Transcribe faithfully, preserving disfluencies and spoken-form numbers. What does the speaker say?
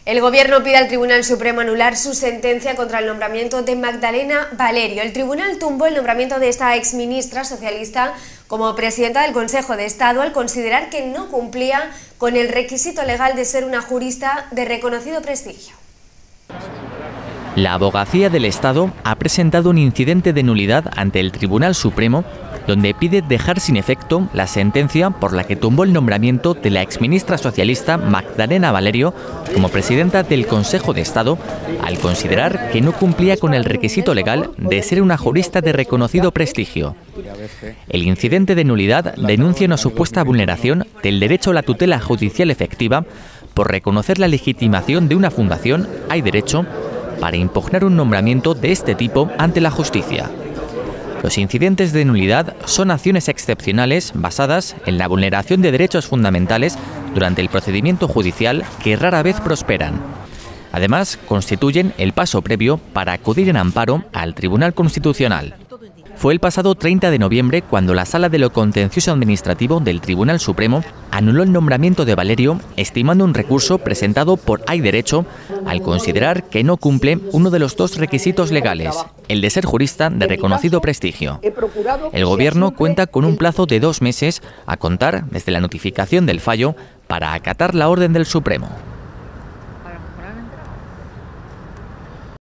El Gobierno pide al Tribunal Supremo anular su sentencia contra el nombramiento de Magdalena Valerio. El tribunal tumbó el nombramiento de esta exministra socialista como presidenta del Consejo de Estado al considerar que no cumplía con el requisito legal de ser una jurista de reconocido prestigio. La Abogacía del Estado ha presentado un incidente de nulidad ante el Tribunal Supremo, donde pide dejar sin efecto la sentencia por la que tumbó el nombramiento de la exministra socialista Magdalena Valerio como presidenta del Consejo de Estado, al considerar que no cumplía con el requisito legal de ser una jurista de reconocido prestigio. El incidente de nulidad denuncia una supuesta vulneración del derecho a la tutela judicial efectiva por reconocer la legitimación de una fundación, hay derecho, para impugnar un nombramiento de este tipo ante la justicia. Los incidentes de nulidad son acciones excepcionales basadas en la vulneración de derechos fundamentales durante el procedimiento judicial que rara vez prosperan. Además, constituyen el paso previo para acudir en amparo al Tribunal Constitucional. Fue el pasado treinta de noviembre cuando la Sala de lo Contencioso Administrativo del Tribunal Supremo anuló el nombramiento de Valerio, estimando un recurso presentado por Hay Derecho al considerar que no cumple uno de los dos requisitos legales, el de ser jurista de reconocido prestigio. El Gobierno cuenta con un plazo de dos meses a contar desde la notificación del fallo para acatar la orden del Supremo.